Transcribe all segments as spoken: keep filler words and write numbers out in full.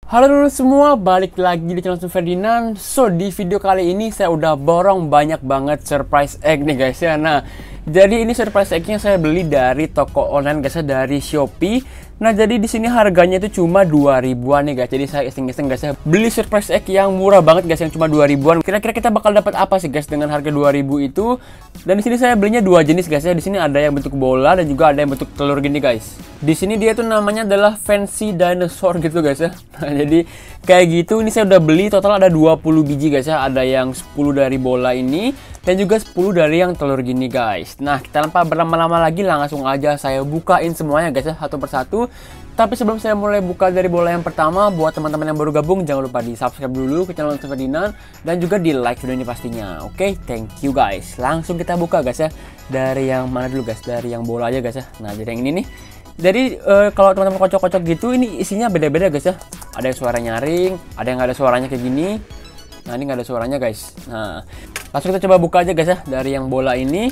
Halo dulu semua, balik lagi di channel Ferdinand. So, di video kali ini saya udah borong banyak banget surprise egg nih guys ya. Nah, jadi ini surprise egg-nya saya beli dari toko online guys ya, dari Shopee. Nah, jadi di sini harganya itu cuma dua ribuan nih guys. Jadi saya iseng-iseng guys ya, beli surprise egg yang murah banget guys, yang cuma dua ribuan. Kira-kira kita bakal dapat apa sih guys dengan harga dua ribu itu? Dan di sini saya belinya dua jenis guys ya. Di sini ada yang bentuk bola dan juga ada yang bentuk telur gini guys. Di sini dia tuh namanya adalah Fancy Dinosaur gitu guys ya. Nah, jadi kayak gitu, ini saya udah beli total ada dua puluh biji guys ya. Ada yang sepuluh dari bola ini dan juga sepuluh dari yang telur gini guys. Nah, kita tanpa berlama-lama lagi langsung aja saya bukain semuanya guys ya, satu persatu. Tapi sebelum saya mulai buka dari bola yang pertama, buat teman-teman yang baru gabung jangan lupa di subscribe dulu ke channel Ferdinand dan juga di like video ini pastinya. Oke, okay? Thank you guys. Langsung kita buka guys ya. Dari yang mana dulu guys? Dari yang bola aja guys ya. Nah, jadi yang ini nih. Jadi uh, kalau teman-teman kocok-kocok gitu, ini isinya beda-beda guys ya. Ada yang suara nyaring, ada yang nggak ada suaranya kayak gini. Nah, ini nggak ada suaranya guys. Nah, langsung kita coba buka aja guys ya dari yang bola ini.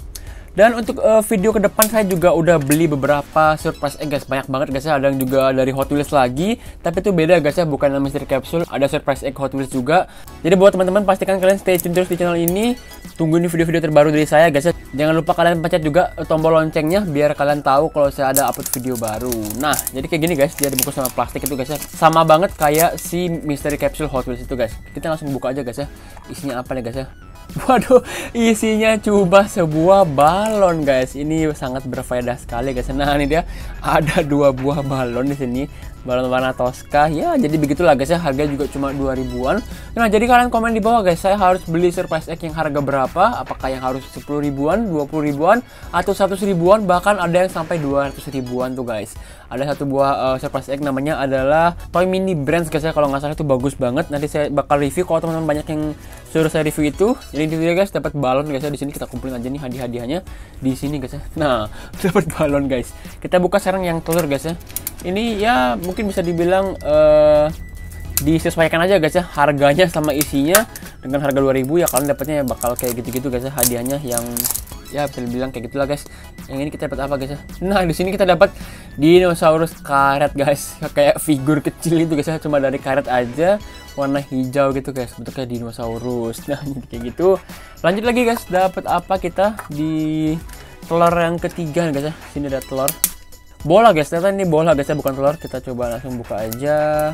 Dan untuk uh, video ke depan saya juga udah beli beberapa surprise egg guys, banyak banget guys ya. Ada yang juga dari Hot Wheels lagi, tapi itu beda guys ya, bukan mystery capsule, ada surprise egg Hot Wheels juga. Jadi buat teman-teman pastikan kalian stay tune terus di channel ini, tungguin video-video terbaru dari saya guys ya. Jangan lupa kalian pencet juga tombol loncengnya biar kalian tahu kalau saya ada upload video baru. Nah, jadi kayak gini guys, dia dibungkus sama plastik itu guys ya, sama banget kayak si mystery capsule Hot Wheels itu guys. Kita langsung buka aja guys ya, isinya apa nih guys ya. Waduh, isinya cuma sebuah balon guys. Ini sangat berfaedah sekali guys. Nah, ini dia ada dua buah balon di sini. Balon warna Tosca. Ya, jadi begitulah guys ya. Harga juga cuma dua ribuan. Nah, jadi kalian komen di bawah guys, saya harus beli surprise egg yang harga berapa? Apakah yang harus sepuluh ribuan, dua puluh ribuan, atau seratus ribuan, bahkan ada yang sampai dua ratus ribuan tuh guys. Ada satu buah uh, surprise egg namanya adalah Toy Mini Brands guys ya, kalau nggak salah itu bagus banget. Nanti saya bakal review kalau teman-teman banyak yang suruh saya review itu. Jadi di video guys dapat balon guys ya, di sini kita kumpulin aja nih hadiah-hadiahnya di sini guys ya. Nah, dapat balon guys. Kita buka sekarang yang telur guys ya. Ini ya mungkin bisa dibilang uh, disesuaikan aja guys ya harganya sama isinya. Dengan harga dua ribu ya kalian dapatnya ya bakal kayak gitu-gitu guys ya, hadiahnya yang ya bisa dibilang kayak gitulah guys. Yang ini kita dapat apa guys ya? Nah, di sini kita dapat dinosaurus karet guys, kayak figur kecil itu guys ya, cuma dari karet aja, warna hijau gitu guys, bentuknya dinosaurus. Nah, kayak gitu. Lanjut lagi guys, dapat apa kita di telur yang ketiga guys ya. Sini ada telur bola guys, ternyata ini bola guys ya, bukan telur. Kita coba langsung buka aja.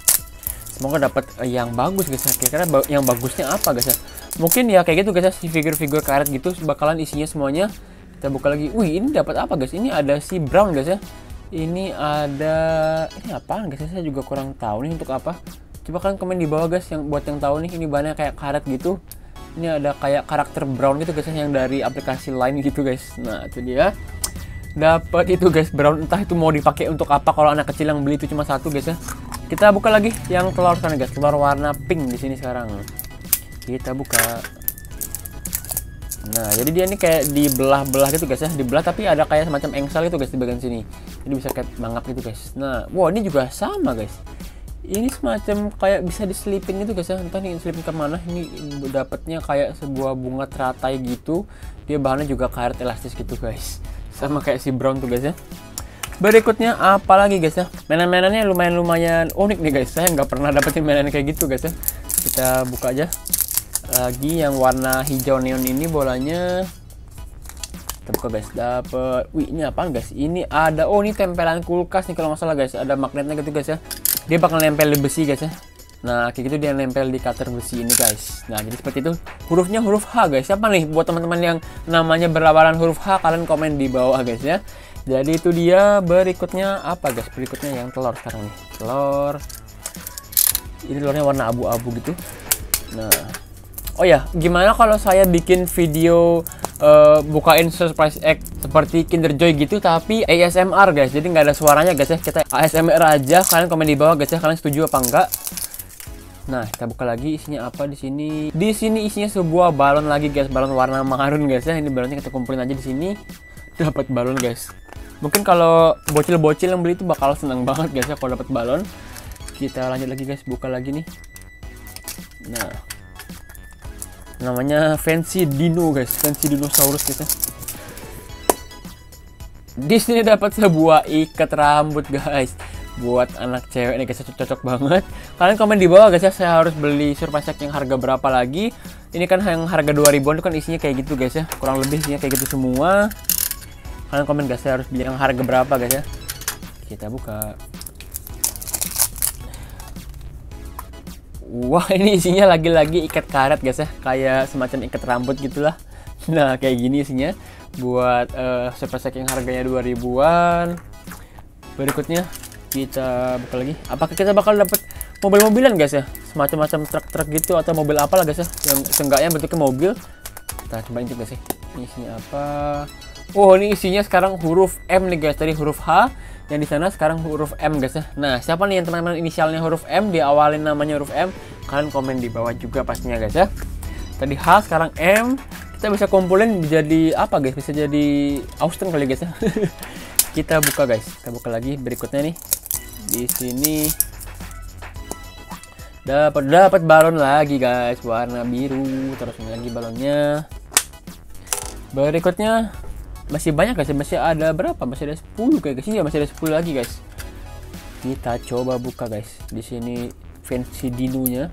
Semoga dapat yang bagus guys ya. Kira-kira yang bagusnya apa guys ya? Mungkin ya kayak gitu guys ya, si figur-figur karet gitu bakalan isinya semuanya. Kita buka lagi. Wih, ini dapat apa guys? Ini ada si brown guys ya. Ini ada, ini apaan guys ya? Saya juga kurang tahu nih untuk apa. Coba kalian komen di bawah guys yang buat yang tahu nih, ini bahannya kayak karet gitu. Ini ada kayak karakter brown gitu guys yang dari aplikasi lain gitu guys. Nah, itu dia. Dapat itu guys, brown, entah itu mau dipakai untuk apa. Kalau anak kecil yang beli itu cuma satu guys ya. Kita buka lagi yang telur sana guys, telur warna pink di sini sekarang. Kita buka. Nah, jadi dia ini kayak dibelah-belah gitu guys ya, dibelah tapi ada kayak semacam engsel gitu guys di bagian sini. Jadi bisa kayak mangap gitu guys. Nah, wow, ini juga sama guys. Ini semacam kayak bisa diselipin gitu guys ya. Entah nih selipin kemana. Ini dapatnya kayak sebuah bunga teratai gitu. Dia bahannya juga karet elastis gitu guys. Sama kayak si brown tuh guys ya. Berikutnya apa lagi guys ya? Mainan-mainannya lumayan-lumayan unik nih guys. Saya nggak pernah dapetin mainan kayak gitu guys ya. Kita buka aja. Lagi yang warna hijau neon ini bolanya. Kita buka guys. Dapet. Wih, ini apaan guys? Ini ada, oh ini tempelan kulkas nih kalau nggak salah guys. Ada magnetnya gitu guys ya. Dia bakal nempel di besi guys ya. Nah, kayak gitu dia nempel di cutter besi ini guys. Nah, jadi seperti itu. Hurufnya huruf H guys. Siapa nih buat teman-teman yang namanya berlawanan huruf H, kalian komen di bawah guys ya. Jadi itu dia. Berikutnya apa guys? Berikutnya yang telur sekarang nih. Telur. Ini telurnya warna abu-abu gitu. Nah, oh ya, gimana kalau saya bikin video uh, bukain surprise egg seperti Kinder Joy gitu tapi A S M R guys. Jadi nggak ada suaranya guys ya. Kita A S M R aja. Kalian komen di bawah guys ya. Kalian setuju apa enggak? Nah, kita buka lagi isinya apa di sini. Di sini isinya sebuah balon lagi guys, balon warna marun guys ya. Ini balonnya kita kumpulin aja di sini. Dapat balon guys. Mungkin kalau bocil-bocil yang beli itu bakal senang banget guys ya kalau dapat balon. Kita lanjut lagi guys, buka lagi nih. Nah, namanya Fancy Dino guys, Fancy Dinosaurus guys ya. Di sini dapat sebuah ikat rambut guys. buat anak cewek nih guys, cocok banget. Kalian komen di bawah guys ya, saya harus beli surprise egg yang harga berapa lagi. Ini kan yang harga dua ribuan itu kan isinya kayak gitu guys ya, kurang lebih isinya kayak gitu semua. Kalian komen guys, saya harus beli yang harga berapa guys ya. Kita buka. Wah, ini isinya lagi-lagi ikat karet guys ya, kayak semacam ikat rambut gitulah. Nah, kayak gini isinya buat uh, surprise egg yang harganya dua ribuan. Berikutnya kita buka lagi. Apakah kita bakal dapat mobil-mobilan guys ya, semacam-macam truk-truk gitu atau mobil apalah guys ya, yang seenggaknya bentuknya mobil. Kita coba intip guys ya, ini isinya apa. Oh, ini isinya sekarang huruf M nih guys, tadi huruf H, yang di sana sekarang huruf M guys ya. Nah, siapa nih yang teman-teman inisialnya huruf M, diawalin namanya huruf M, kalian komen di bawah juga pastinya guys ya. Tadi H, sekarang M. Kita bisa kumpulin jadi apa guys, bisa jadi Austin kali guys ya. Kita buka guys, kita buka lagi berikutnya nih. Di sini dapat dapat balon lagi guys, warna biru. Terus ini lagi balonnya. Berikutnya masih banyak guys, masih ada berapa? Masih ada sepuluh kayak guys. Iya, masih ada sepuluh lagi guys. Kita coba buka guys. Di sini fancy dinunya.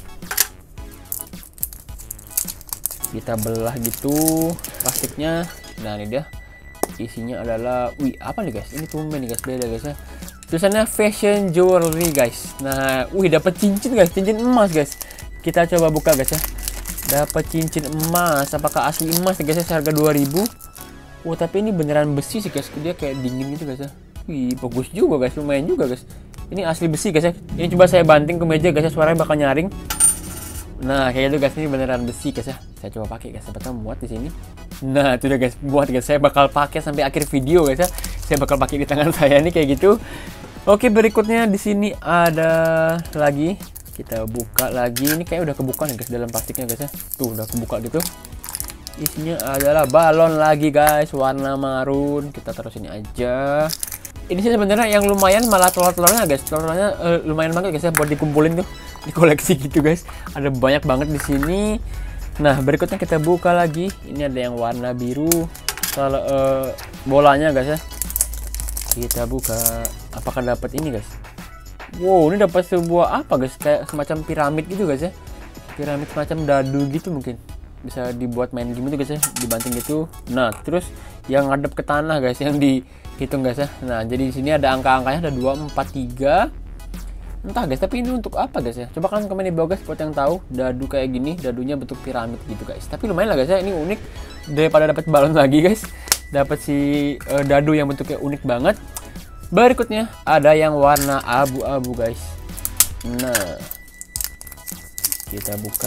Kita belah gitu plastiknya. Nah, ini dia. Isinya adalah, wih, apa nih guys? Ini tumben nih guys, beda guys ya. Tulisannya fashion jewelry guys. Nah, wih, dapat cincin guys, cincin emas guys. Kita coba buka guys ya. Dapat cincin emas. Apakah asli emas guys ya, seharga dua ribu? Oh, tapi ini beneran besi sih guys. Dia kayak dingin gitu guys ya. Wih, bagus juga guys, lumayan juga guys. Ini asli besi guys ya. Ini coba saya banting ke meja guys ya, suaranya bakal nyaring. Nah, kayak itu guys, ini beneran besi guys ya. Saya coba pakai guys, sebetulnya muat di sini. Nah, itu udah guys, buat guys. Saya bakal pakai sampai akhir video guys ya. Saya bakal pakai di tangan saya nih kayak gitu. Oke, berikutnya di sini ada lagi. Kita buka lagi. Ini kayak udah kebuka nih guys dalam plastiknya guys ya. Tuh, udah kebuka gitu. Isinya adalah balon lagi guys, warna marun. Kita taruh sini aja. Ini sih sebenarnya yang lumayan malah telur-telurnya guys. Telurnya uh, lumayan banget guys ya buat dikumpulin tuh, dikoleksi gitu guys. Ada banyak banget di sini. Nah, berikutnya kita buka lagi. Ini ada yang warna biru. Kalau uh, bolanya guys ya. Kita buka. Apakah dapat ini guys? Wow, ini dapat sebuah apa guys? Kayak semacam piramid gitu guys ya. Piramid semacam dadu gitu mungkin. Bisa dibuat main game itu guys ya, dibanting gitu. Nah, terus yang ngadep ke tanah guys, yang dihitung guys ya. Nah, jadi di sini ada angka-angkanya, ada dua, empat, tiga. Entah guys, tapi ini untuk apa guys ya? Coba kalian komen di bawah guys buat yang tahu. Dadu kayak gini, dadunya bentuk piramid gitu guys. Tapi lumayan lah guys ya, ini unik daripada dapat balon lagi guys. Dapat si uh, dadu yang bentuknya unik banget. Berikutnya ada yang warna abu-abu guys. Nah, kita buka.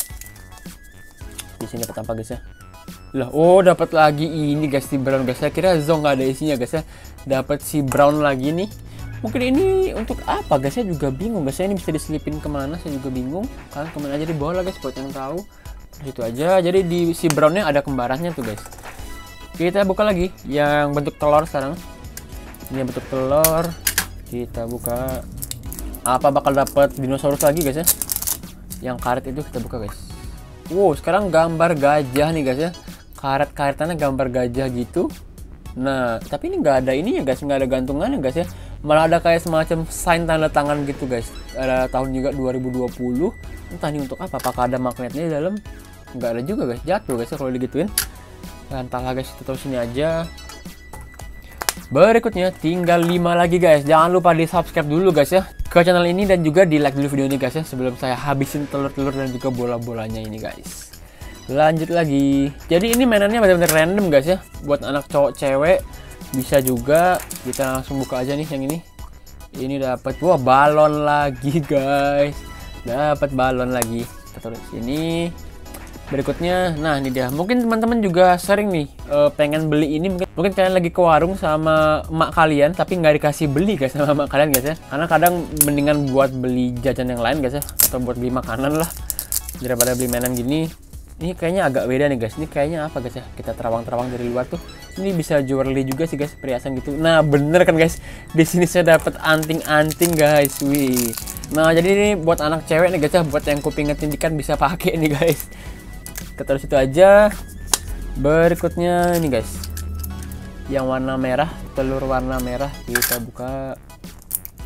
Di sini dapat apa guys ya? Lah, oh dapat lagi ini guys, si brown guys. Saya kira Zong nggak ada isinya guys ya. Dapat si brown lagi nih. Mungkin ini untuk apa guys, saya juga bingung guys. Ini bisa diselipin kemana, saya juga bingung. Kalian komen aja di bawah lah guys buat yang tahu. Terus itu aja. Jadi di si brownnya ada kembarannya tuh guys. Kita buka lagi yang bentuk telur sekarang. Ini yang bentuk telur. Kita buka. Apa bakal dapat dinosaurus lagi guys ya? Yang karet itu kita buka guys. Wow, sekarang gambar gajah nih guys ya. Karet-karetannya gambar gajah gitu. Nah, tapi ini nggak ada ininya guys, nggak ada gantungannya guys ya. Malah ada kayak semacam sign tanda tangan gitu guys. Ada tahun juga dua ribu dua puluh. Entah ini untuk apa, apakah ada magnetnya di dalam? Nggak ada juga guys, jatuh guys ya kalau digituin. Nah, entahlah guys, kita taruh sini aja. Berikutnya tinggal lima lagi guys. Jangan lupa di subscribe dulu guys ya ke channel ini, dan juga di like dulu video ini guys ya, sebelum saya habisin telur-telur dan juga bola-bolanya ini guys. Lanjut lagi. Jadi ini mainannya benar-benar random guys ya. Buat anak cowok cewek bisa juga. Kita langsung buka aja nih yang ini. Ini dapat, wah, balon lagi guys. Dapat balon lagi. Kita taruh sini. Berikutnya, nah ini dia. Mungkin teman-teman juga sering nih uh, pengen beli ini. Mungkin, mungkin kalian lagi ke warung sama emak kalian, tapi nggak dikasih beli guys sama emak kalian guys ya. Karena kadang mendingan buat beli jajan yang lain guys ya, atau buat beli makanan lah daripada beli mainan gini. Ini kayaknya agak beda nih guys. Ini kayaknya apa guys ya? Kita terawang-terawang dari luar tuh. Ini bisa jewelry juga sih guys, perhiasan gitu. Nah bener kan guys. Di sini saya dapat anting-anting guys. Wih. Nah jadi ini buat anak cewek nih guys ya. Buat yang kupingnya tindikan bisa pakai nih guys. Kita taruh situ aja. Berikutnya ini guys, yang warna merah, telur warna merah. Kita buka.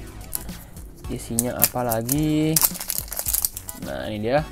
isinya apa lagi. Nah ini dia.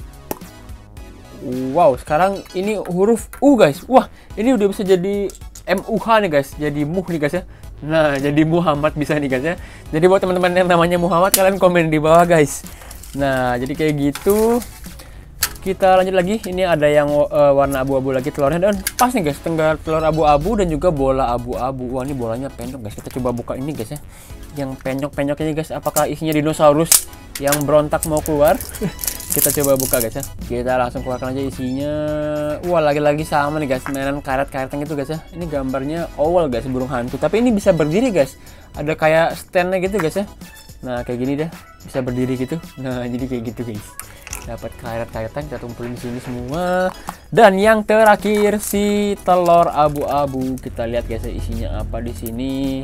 Wow, sekarang ini huruf U guys. Wah, ini udah bisa jadi M U H nih guys, jadi Muh nih guys ya. Nah, jadi Muhammad bisa nih guys ya. Jadi buat teman-teman yang namanya Muhammad, kalian komen di bawah guys. Nah, jadi kayak gitu. Kita lanjut lagi. Ini ada yang uh, warna abu-abu lagi telurnya, dan pas nih guys, tengah telur abu-abu dan juga bola abu-abu. Wah, ini bolanya penyok guys. Kita coba buka ini guys ya. Yang penyok-penyok ini guys, apakah isinya dinosaurus yang berontak mau keluar? Kita coba buka guys ya. Kita langsung keluarkan aja isinya. Wah, lagi-lagi sama nih guys, mainan karet-karetan gitu guys ya. Ini gambarnya owl guys, burung hantu. Tapi ini bisa berdiri guys. Ada kayak standnya gitu guys ya. Nah, kayak gini deh, bisa berdiri gitu. Nah, jadi kayak gitu guys. Dapat karet-karetan, kita kumpulin di sini semua. Dan yang terakhir si telur abu-abu. Kita lihat guys ya, isinya apa di sini.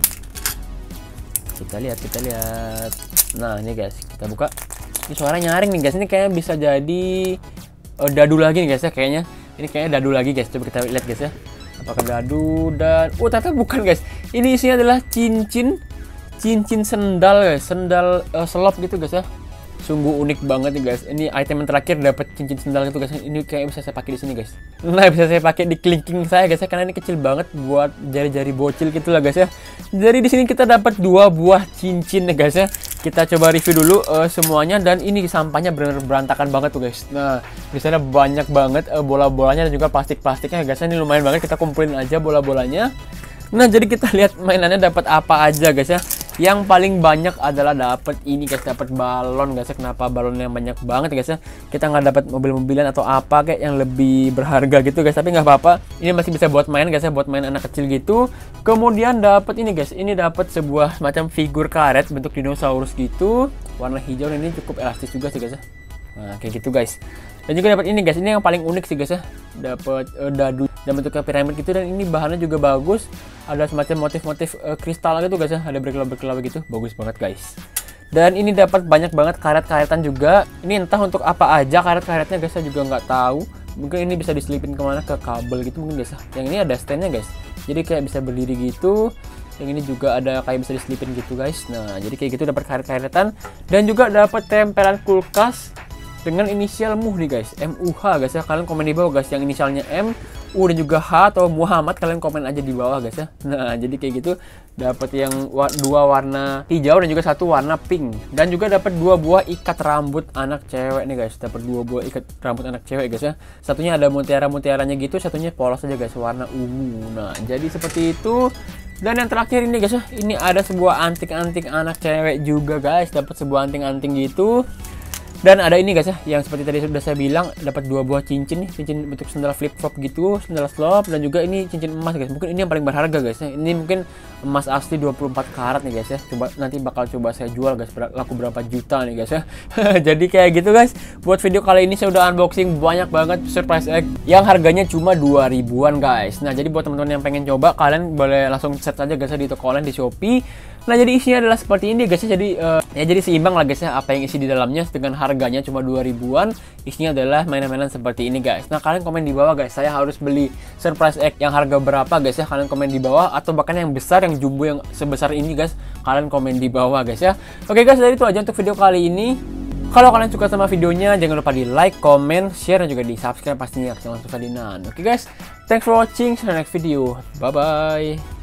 Kita lihat, kita lihat. Nah, ini guys, kita buka. Ini suara nyaring nih guys, ini kayaknya bisa jadi uh, dadu lagi nih guys ya kayaknya. Ini kayaknya dadu lagi guys, coba kita lihat guys ya. Apakah dadu dan... Oh ternyata bukan guys, ini isinya adalah cincin. Cincin sendal guys, sendal uh, selop gitu guys ya. Sungguh unik banget nih guys. Ini item yang terakhir dapat cincin sendal itu guys. Ini kayak bisa saya pakai di sini guys. Nah, bisa saya pakai di kelingking saya guys ya, karena ini kecil banget buat jari-jari bocil gitu lah guys ya. Jadi di sini kita dapat dua buah cincin nih guys ya. Kita coba review dulu uh, semuanya, dan ini sampahnya benar-benar berantakan banget tuh guys. Nah, di sana banyak banget uh, bola-bolanya dan juga plastik-plastiknya guys. Ini lumayan banget, kita kumpulin aja bola-bolanya. Nah, jadi kita lihat mainannya dapat apa aja guys ya. Yang paling banyak adalah dapat ini guys, dapat balon guys ya. Kenapa balonnya banyak banget guys ya? Kita nggak dapat mobil-mobilan atau apa kayak yang lebih berharga gitu guys, tapi nggak apa-apa. Ini masih bisa buat main guys ya, buat main anak kecil gitu. Kemudian dapat ini guys, ini dapat sebuah macam figur karet bentuk dinosaurus gitu, warna hijau, dan ini cukup elastis juga sih guys ya. Nah, kayak gitu guys. Dan juga dapat ini guys, ini yang paling unik sih guys ya. Dapat uh, dadu dan bentuknya piramid gitu, dan ini bahannya juga bagus. Ada semacam motif-motif uh, kristal gitu guys ya. Ada berkilau-berkilau gitu. Bagus banget guys. Dan ini dapat banyak banget karet-karetan juga. Ini entah untuk apa aja karet-karetnya guys, saya juga nggak tahu. Mungkin ini bisa diselipin kemana, ke kabel gitu mungkin guys. Yang ini ada standnya guys. Jadi kayak bisa berdiri gitu. Yang ini juga ada kayak bisa diselipin gitu guys. Nah, jadi kayak gitu dapat karet-karetan, dan juga dapat tempelan kulkas dengan inisial Muh nih guys, M U H guys ya. Kalian komen di bawah guys yang inisialnya M, U dan juga H atau Muhammad, kalian komen aja di bawah guys ya. Nah, jadi kayak gitu dapat yang wa dua warna hijau dan juga satu warna pink, dan juga dapat dua buah ikat rambut anak cewek nih guys. Dapat dua buah ikat rambut anak cewek guys ya. Satunya ada mutiara-mutiaranya gitu, satunya polos aja guys, warna ungu. Nah, jadi seperti itu. Dan yang terakhir ini guys ya, ini ada sebuah anting-anting anak cewek juga guys. Dapat sebuah anting-anting gitu. Dan ada ini guys ya, yang seperti tadi sudah saya bilang, dapat dua buah cincin nih, cincin bentuk sendal flip flop gitu, sendal slop, dan juga ini cincin emas guys. Mungkin ini yang paling berharga guys ya. Ini mungkin emas asli dua puluh empat karat nih guys ya. Coba nanti bakal coba saya jual guys, laku berapa juta nih guys ya. Jadi kayak gitu guys. Buat video kali ini saya udah unboxing banyak banget surprise egg yang harganya cuma dua ribuan guys. Nah, jadi buat teman-teman yang pengen coba, kalian boleh langsung search aja guys ya di toko online di Shopee. Nah, jadi isinya adalah seperti ini guys ya. Jadi uh, ya jadi seimbang lah guys ya apa yang isi di dalamnya, dengan harganya cuma dua ribuan. Isinya adalah mainan-mainan seperti ini guys. Nah, kalian komen di bawah guys, saya harus beli surprise egg yang harga berapa guys ya. Kalian komen di bawah, atau bahkan yang besar, yang jumbo yang sebesar ini guys, kalian komen di bawah guys ya. Oke guys, jadi itu aja untuk video kali ini. Kalau kalian suka sama videonya, jangan lupa di like, comment, share, dan juga di subscribe pastinya, jangan lupa di nan. Oke guys, thanks for watching, see you next video. Bye bye.